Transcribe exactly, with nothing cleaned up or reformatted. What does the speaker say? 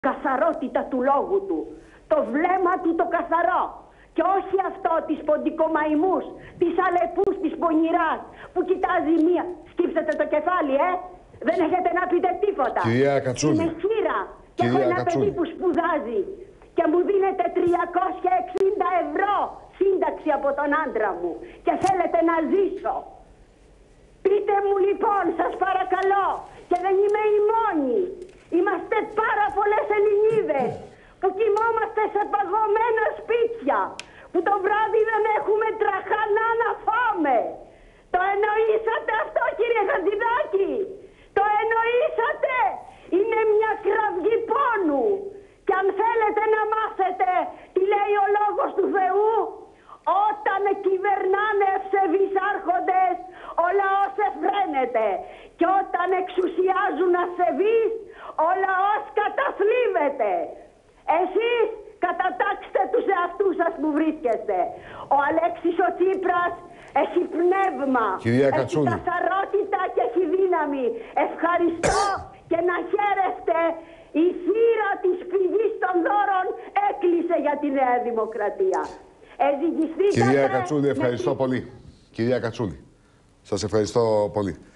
καθαρότητα του λόγου του, το βλέμμα του το καθαρό και όχι αυτό της ποντικομαϊμούς, της αλεπούς, της πονηράς που κοιτάζει μία. Σκύψετε το κεφάλι, ε! Δεν έχετε να πείτε τίποτα. Κυρία Κατσούλη. Είμαι χείρα και έχω ένα Κατσούλη. παιδί που σπουδάζει και μου δίνετε τριακόσια εξήντα ευρώ σύνταξη από τον άντρα μου και θέλετε να ζήσω. Πείτε μου λοιπόν, σας παρακαλώ, και δεν είμαι η μόνη. Είμαστε πάρα πολλές Ελληνίδες που κοιμόμαστε σε παγωμένα σπίτια, που το βράδυ δεν έχουμε τραχανά να φάμε. Το εννοήσατε αυτό, κύριε Χατζηδάκη? Το εννοήσατε? Είναι μια κραυγή πόνου. Και αν θέλετε να μάθετε τι λέει ο λόγος του Θεού, όταν κυβερνάνε ευσεβείς άρχοντες, ο λαός εφραίνεται. Και όταν εξουσιάζουν ασεβείς, ο λαός καταθλίβεται. Εσείς κατατάξτε τους εαυτούς σας που βρίσκεστε. Ο Αλέξης ο Τσίπρας έχει πνεύμα, Κυρία έχει Κατσούλη. καθαρότητα και έχει δύναμη. Ευχαριστώ και να χαίρεστε. Η θύρα της πηγής των δώρων έκλεισε για τη Νέα Δημοκρατία. Εζυγιστήκατε. Κυρία Κατσούλη, ευχαριστώ με... πολύ. Κυρία Κατσούλη, σας ευχαριστώ πολύ.